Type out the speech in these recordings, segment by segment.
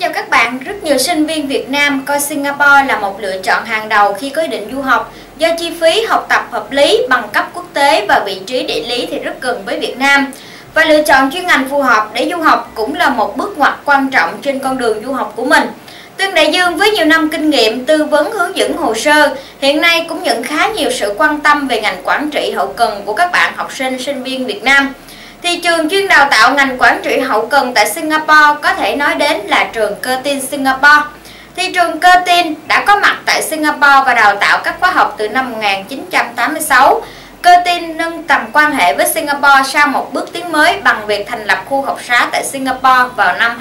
chào các bạn, rất nhiều sinh viên Việt Nam coi Singapore là một lựa chọn hàng đầu khi có ý định du học do chi phí học tập hợp lý, bằng cấp quốc tế và vị trí địa lý thì rất gần với Việt Nam. Và lựa chọn chuyên ngành phù hợp để du học cũng là một bước ngoặt quan trọng trên con đường du học của mình. Tương Đại Dương với nhiều năm kinh nghiệm tư vấn hướng dẫn hồ sơ, hiện nay cũng nhận khá nhiều sự quan tâm về ngành quản trị hậu cần của các bạn học sinh, sinh viên Việt Nam. Thì trường chuyên đào tạo ngành quản trị hậu cần tại Singapore có thể nói đến là trường Curtin Singapore. Thì trường Curtin đã có mặt tại Singapore và đào tạo các khóa học từ năm 1986. Curtin nâng tầm quan hệ với Singapore sau một bước tiến mới bằng việc thành lập khu học xá tại Singapore vào năm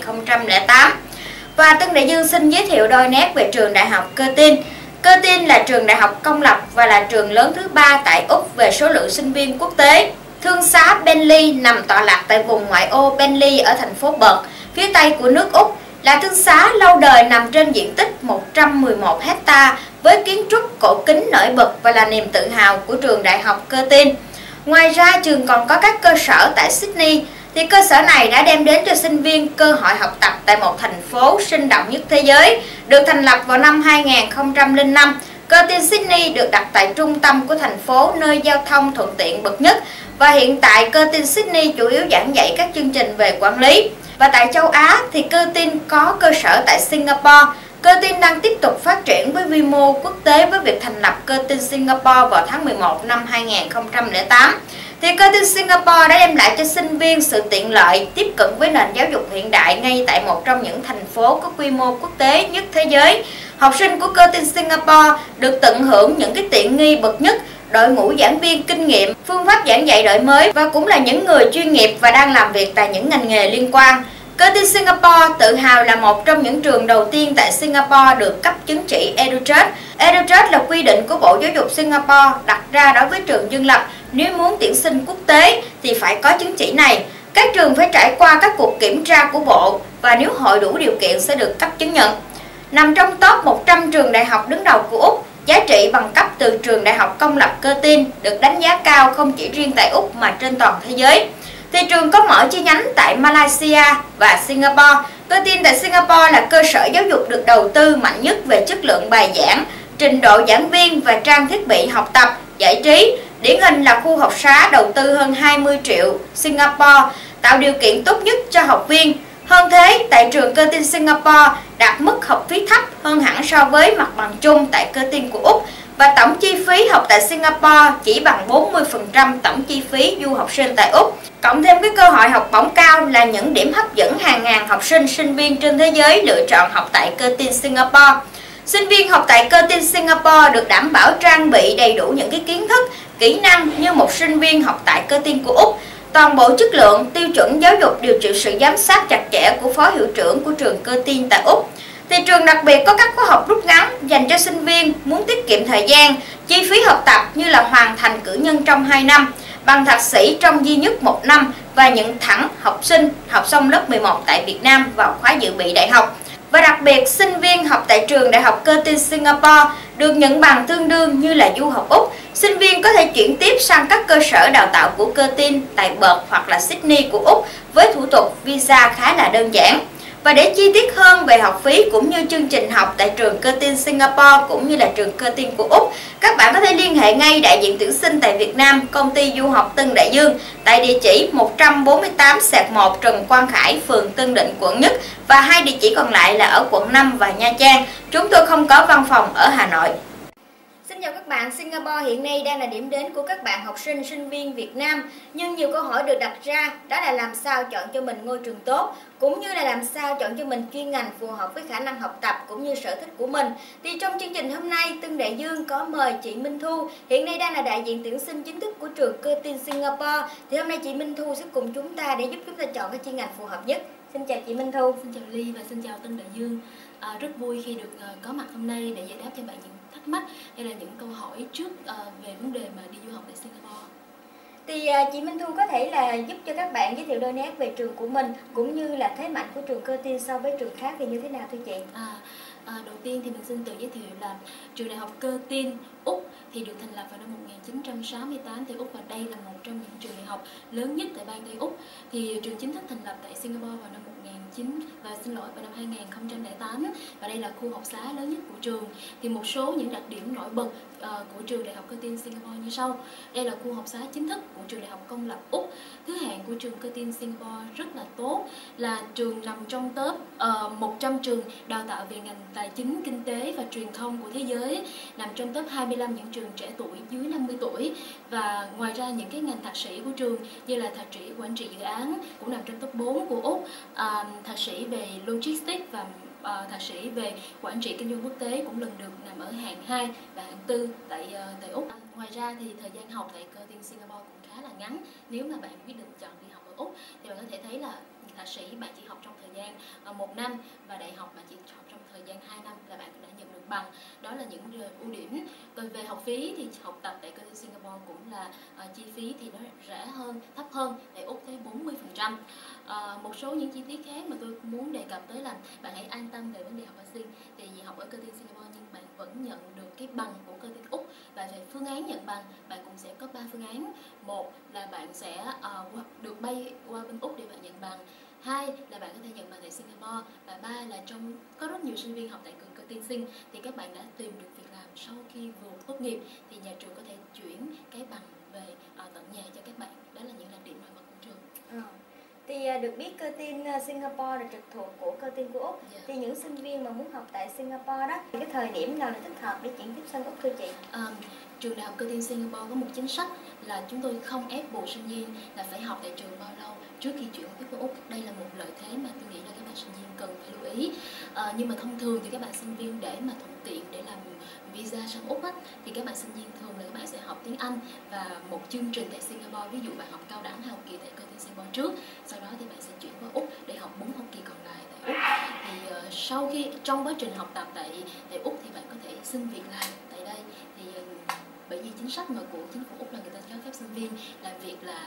2008. Và Tương Đại Dương xin giới thiệu đôi nét về trường đại học Curtin. Curtin là trường đại học công lập và là trường lớn thứ 3 tại Úc về số lượng sinh viên quốc tế. Thương xá Beenleigh nằm tọa lạc tại vùng ngoại ô Beenleigh ở thành phố Perth, phía tây của nước Úc, là thương xá lâu đời nằm trên diện tích 111 hecta với kiến trúc cổ kính nổi bật và là niềm tự hào của trường đại học Curtin. Ngoài ra, trường còn có các cơ sở tại Sydney. Thì cơ sở này đã đem đến cho sinh viên cơ hội học tập tại một thành phố sinh động nhất thế giới. Được thành lập vào năm 2005, Curtin Sydney được đặt tại trung tâm của thành phố nơi giao thông thuận tiện bậc nhất. Và hiện tại Curtin Sydney chủ yếu giảng dạy các chương trình về quản lý. Và tại châu Á thì Curtin có cơ sở tại Singapore. Curtin đang tiếp tục phát triển với quy mô quốc tế với việc thành lập Curtin Singapore vào tháng 11 năm 2008. Thì Curtin Singapore đã đem lại cho sinh viên sự tiện lợi tiếp cận với nền giáo dục hiện đại ngay tại một trong những thành phố có quy mô quốc tế nhất thế giới. Học sinh của Curtin Singapore được tận hưởng những cái tiện nghi bậc nhất, đội ngũ giảng viên kinh nghiệm, phương pháp giảng dạy đổi mới và cũng là những người chuyên nghiệp và đang làm việc tại những ngành nghề liên quan. Curtin Singapore tự hào là một trong những trường đầu tiên tại Singapore được cấp chứng chỉ EduTrust. EduTrust là quy định của Bộ Giáo dục Singapore đặt ra đối với trường dân lập, nếu muốn tuyển sinh quốc tế thì phải có chứng chỉ này. Các trường phải trải qua các cuộc kiểm tra của Bộ và nếu hội đủ điều kiện sẽ được cấp chứng nhận. Nằm trong top 100 trường đại học đứng đầu của Úc, giá trị bằng cấp từ trường đại học công lập Curtin được đánh giá cao không chỉ riêng tại Úc mà trên toàn thế giới. Thì trường có mở chi nhánh tại Malaysia và Singapore. Curtin tại Singapore là cơ sở giáo dục được đầu tư mạnh nhất về chất lượng bài giảng, trình độ giảng viên và trang thiết bị học tập, giải trí. Điển hình là khu học xá đầu tư hơn 20 triệu Singapore, tạo điều kiện tốt nhất cho học viên. Hơn thế, tại trường Curtin Singapore đạt mức học phí thấp hơn hẳn so với mặt bằng chung tại Curtin của Úc. Và tổng chi phí học tại Singapore chỉ bằng 40% tổng chi phí du học sinh tại Úc. Cộng thêm cái cơ hội học bổng cao là những điểm hấp dẫn hàng ngàn học sinh, sinh viên trên thế giới lựa chọn học tại Curtin Singapore. Sinh viên học tại Curtin Singapore được đảm bảo trang bị đầy đủ những cái kiến thức, kỹ năng như một sinh viên học tại Curtin của Úc. Toàn bộ chất lượng, tiêu chuẩn giáo dục đều chịu sự giám sát chặt chẽ của phó hiệu trưởng của trường Curtin tại Úc. Thì trường đặc biệt có các khóa học rút ngắn dành cho sinh viên muốn tiết kiệm thời gian, chi phí học tập như là hoàn thành cử nhân trong 2 năm, bằng thạc sĩ trong duy nhất 1 năm và nhận thẳng học sinh học xong lớp 11 tại Việt Nam vào khóa dự bị đại học. Và đặc biệt, sinh viên học tại trường đại học Curtin Singapore được nhận bằng tương đương như là du học Úc. Sinh viên có thể chuyển tiếp sang các cơ sở đào tạo của Curtin tại Perth hoặc là Sydney của Úc với thủ tục visa khá là đơn giản. Và để chi tiết hơn về học phí cũng như chương trình học tại trường Curtin Singapore cũng như là trường Curtin của Úc, các bạn có thể liên hệ ngay đại diện tuyển sinh tại Việt Nam, công ty du học Tương Đại Dương tại địa chỉ 148/1 Trần Quang Khải, phường Tân Định, quận Nhất và 2 địa chỉ còn lại là ở quận 5 và Nha Trang. Chúng tôi không có văn phòng ở Hà Nội. Xin chào các bạn, Singapore hiện nay đang là điểm đến của các bạn học sinh, sinh viên Việt Nam. Nhưng nhiều câu hỏi được đặt ra đó là làm sao chọn cho mình ngôi trường tốt, cũng như là làm sao chọn cho mình chuyên ngành phù hợp với khả năng học tập cũng như sở thích của mình. Thì trong chương trình hôm nay, Tương Đại Dương có mời chị Minh Thu, hiện nay đang là đại diện tuyển sinh chính thức của trường Curtin Singapore. Thì hôm nay chị Minh Thu sẽ cùng chúng ta để giúp chúng ta chọn cái chuyên ngành phù hợp nhất. Xin chào chị Minh Thu. Xin chào Ly và xin chào Tương Đại Dương. Rất vui khi được có mặt hôm nay để giải đáp cho bạn những thắc mắc hay là những câu hỏi trước về vấn đề mà đi du học tại Singapore. Thì chị Minh Thu có thể là giúp cho các bạn giới thiệu đôi nét về trường của mình cũng như là thế mạnh của trường Curtin so với trường khác thì như thế nào thưa chị? Đầu tiên thì mình xin tự giới thiệu là trường đại học Curtin Úc thì được thành lập vào năm 1968 tại Úc và đây là một trong những trường đại học lớn nhất tại bang Tây Úc. Thì trường chính thức thành lập tại Singapore vào năm vào năm 2008, và đây là khu học xá lớn nhất của trường. Thì một số những đặc điểm nổi bật của trường Đại học Curtin Singapore như sau. Đây là khu học xá chính thức của trường Đại học Công lập Úc. Thứ hạng của trường Curtin Singapore rất là tốt, là trường nằm trong top 100 trường đào tạo về ngành tài chính, kinh tế và truyền thông của thế giới, nằm trong top 25 những trường trẻ tuổi dưới 50 tuổi. Và ngoài ra những cái ngành thạc sĩ của trường như là thạc sĩ quản trị dự án cũng nằm trong top 4 của Úc, thạc sĩ về logistics và thạc sĩ về quản trị kinh doanh quốc tế cũng lần lượt nằm ở hạng 2 và hạng 4 tại Úc. Ngoài ra thì thời gian học tại Curtin Singapore cũng khá là ngắn. Nếu mà bạn quyết định chọn đi học ở Úc thì bạn có thể thấy là thạc sĩ bạn chỉ học trong thời gian 1 năm, và đại học bạn chỉ học trong thời gian 2 năm là bạn đã nhận được bằng. Đó là những ưu điểm. Còn về học phí thì học tập tại Curtin Singapore cũng là chi phí thì nó rẻ hơn, thấp hơn tại Úc tới 40%. Một số những chi tiết khác mà tôi muốn đề cập tới là bạn hãy an tâm về vấn đề học học sinh. Thì vì học ở Curtin Singapore nhưng bạn vẫn nhận được cái bằng của Curtin Úc. Và về phương án nhận bằng, bạn cũng sẽ có 3 phương án. Một là bạn sẽ được bay qua bên Úc để bạn nhận bằng. 2 là bạn có thể nhận bằng tại Singapore. Và 3 là có rất nhiều sinh viên học tại Curtin Sing thì các bạn đã tìm được việc làm sau khi vừa tốt nghiệp thì nhà trường có thể chuyển cái bằng về tận nhà cho các bạn. Đó là những đặc điểm nổi bật của trường. Thì được biết Curtin Singapore là trực thuộc của Curtin của Úc. Thì những sinh viên mà muốn học tại Singapore đó thì cái thời điểm nào là thích hợp để chuyển tiếp sang Úc thưa chị? Trường Đại học Curtin Singapore có một chính sách là chúng tôi không ép buộc sinh viên là phải học tại trường bao lâu trước khi chuyển tiếp với Úc. Đây là một lợi thế mà tôi nghĩ là các bạn sinh viên cần phải lưu ý. Nhưng mà thông thường thì các bạn sinh viên để mà thuận tiện để làm visa sang Úc thì các bạn sinh viên thường là các bạn sẽ học tiếng Anh và một chương trình tại Singapore. Ví dụ bạn học cao đẳng học kỳ tại Curtin Singapore trước, sau đó thì bạn sẽ chuyển qua Úc để học 4 học kỳ còn lại tại Úc. Thì sau khi trong quá trình học tập tại Úc thì bạn có thể xin việc làm tại đây. Thì bởi vì chính sách mà của chính phủ Úc là người ta cho phép sinh viên làm việc là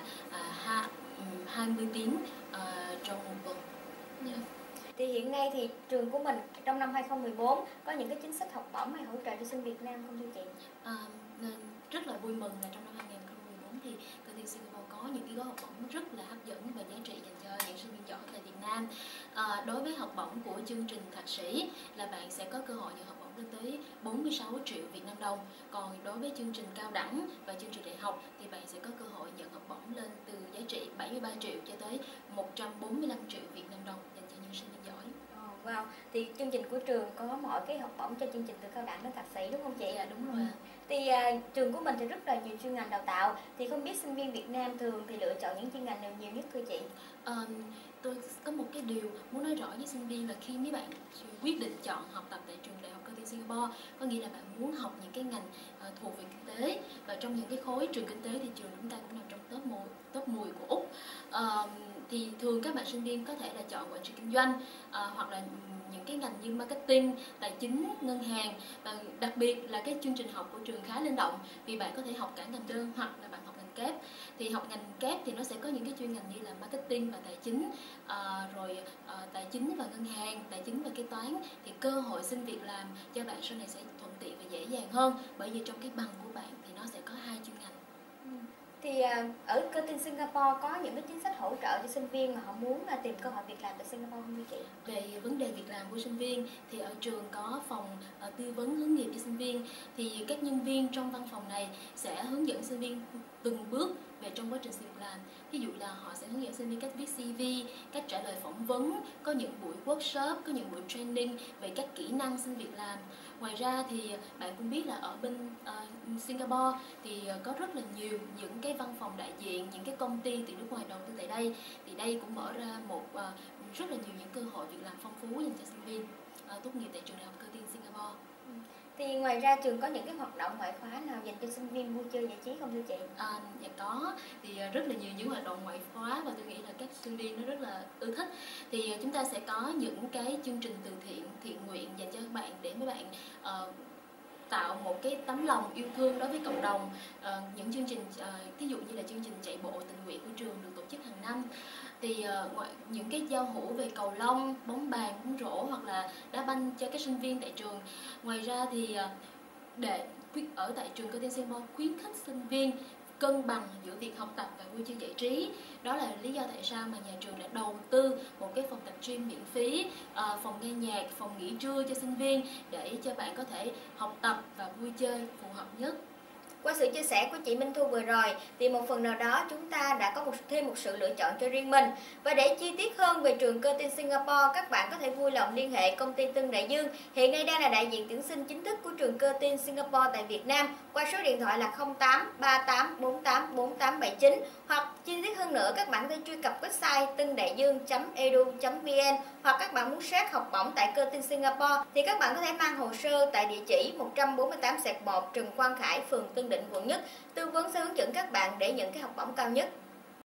20 tiếng trong một tuần. Thì hiện nay thì trường của mình trong năm 2014 có những cái chính sách học bổng hay hỗ trợ cho sinh Việt Nam không thưa chị? Rất là vui mừng là trong năm 2014 thì Curtin Singapore có những cái gói học bổng rất là hấp dẫn và giá trị dành cho những sinh viên giỏi tại Việt Nam. Đối với học bổng của chương trình thạc sĩ là bạn sẽ có cơ hội nhận học bổng lên tới 46 triệu Việt Nam đồng. Còn đối với chương trình cao đẳng và chương trình đại học thì bạn sẽ có cơ hội nhận học bổng lên từ giá trị 73 triệu cho tới 145 triệu Việt Nam đồng dành cho những sinh viên giỏi. Wow, thì chương trình của trường có mọi cái học bổng cho chương trình từ cao đẳng đến thạc sĩ đúng không chị? Dạ đúng rồi. Thì trường của mình thì rất là nhiều chuyên ngành đào tạo, thì không biết sinh viên Việt Nam thường thì lựa chọn những chuyên ngành nào nhiều nhất thưa chị? Tôi có một cái điều muốn nói rõ với sinh viên là khi mấy bạn quyết định chọn học tập tại trường Đại học Curtin Singapore, có nghĩa là bạn muốn học những cái ngành thuộc về kinh tế, và trong những cái khối trường kinh tế thì trường chúng ta cũng nằm trong top 10 của Úc. Thì thường các bạn sinh viên có thể là chọn quản trị kinh doanh hoặc là những cái ngành như marketing, tài chính, ngân hàng. Và đặc biệt là cái chương trình học của trường khá linh động vì bạn có thể học cả ngành đơn hoặc là bạn học ngành kép. Thì học ngành kép thì nó sẽ có những cái chuyên ngành như là marketing và tài chính, tài chính và ngân hàng, tài chính và kế toán. Thì cơ hội xin việc làm cho bạn sau này sẽ thuận tiện và dễ dàng hơn, bởi vì trong cái bằng của bạn thì nó sẽ có 2 chuyên ngành. Thì ở Curtin Singapore có những cái chính sách hỗ trợ cho sinh viên mà họ muốn tìm cơ hội việc làm tại Singapore không thưa chị? Về vấn đề việc làm của sinh viên thì ở trường có phòng tư vấn hướng nghiệp cho sinh viên. Thì các nhân viên trong văn phòng này sẽ hướng dẫn sinh viên từng bước về trong quá trình xin việc làm. Ví dụ là họ sẽ hướng dẫn sinh viên cách viết CV, cách trả lời phỏng vấn, có những buổi workshop, có những buổi training về các kỹ năng xin việc làm. Ngoài ra thì bạn cũng biết là ở bên Singapore thì có rất là nhiều những cái văn phòng đại diện, những cái công ty từ nước ngoài đầu tư tại đây. Thì đây cũng mở ra rất là nhiều những cơ hội việc làm phong phú dành cho sinh viên tốt nghiệp tại trường Đại học Curtin Singapore. Thì ngoài ra trường có những cái hoạt động ngoại khóa nào dành cho sinh viên vui chơi giải trí không thưa chị? Dạ có, thì rất là nhiều những hoạt động ngoại khóa và tôi nghĩ là các sinh viên nó rất là ưa thích. Thì chúng ta sẽ có những cái chương trình từ thiện nguyện dành cho các bạn để mấy bạn tạo một cái tấm lòng yêu thương đối với cộng đồng. Những chương trình ví dụ như là chương trình chạy bộ tình nguyện của trường được tổ chức hàng năm. Thì những cái giao hữu về cầu lông, bóng bàn, bóng rổ hoặc là đá banh cho các sinh viên tại trường. Ngoài ra thì ở tại trường Curtin Singapore khuyến khích sinh viên cân bằng giữa việc học tập và vui chơi giải trí. Đó là lý do tại sao mà nhà trường đã đầu tư một cái phòng tập gym miễn phí, phòng nghe nhạc, phòng nghỉ trưa cho sinh viên để cho bạn có thể học tập và vui chơi phù hợp nhất. Qua sự chia sẻ của chị Minh Thu vừa rồi thì một phần nào đó chúng ta đã có thêm một sự lựa chọn cho riêng mình. Và để chi tiết hơn về trường Cơ Tin Singapore, các bạn có thể vui lòng liên hệ công ty Tân Đại Dương, hiện nay đang là đại diện tuyển sinh chính thức của trường Cơ Tin Singapore tại Việt Nam, qua số điện thoại là 08 38 48 4879, hoặc chi tiết hơn nữa các bạn có thể truy cập website tândạidương.edu.vn, hoặc các bạn muốn xét học bổng tại Cơ Tin Singapore thì các bạn có thể mang hồ sơ tại địa chỉ 148/1 Trần Quang Khải, phường Tân Định, quận Nhất. Tư vấn sẽ hướng dẫn các bạn để nhận cái học bổng cao nhất.